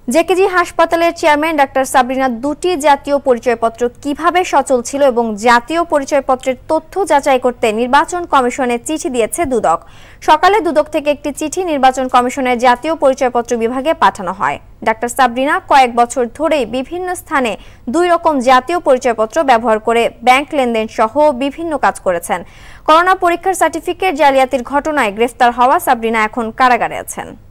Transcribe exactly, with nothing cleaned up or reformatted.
JKG হাসপাতালের chairman doctor Sabrina দুটি জাতীয় পরিচয়পত্র কিভাবে সচল ছিল এবং জাতীয় পরিচয়পত্রের তথ্য যাচাই করতে নির্বাচন কমিশনে চিঠি দিয়েছে দুদক। সকালে দুদক থেকে একটি চিঠি নির্বাচন কমিশনের জাতীয় পরিচয়পত্র বিভাগে পাঠানো হয়। ডাক্তার সাবরিনা কয়েক বছর ধরেই বিভিন্ন স্থানে দুই রকম জাতীয় পরিচয়পত্র ব্যবহার করে ব্যাংক লেনদেন সহ বিভিন্ন কাজ করেছেন। করোনা পরীক্ষার সার্টিফিকেট জালিয়াতির ঘটনায় গ্রেফতার হওয়া সাবরিনা এখন কারাগারে আছেন।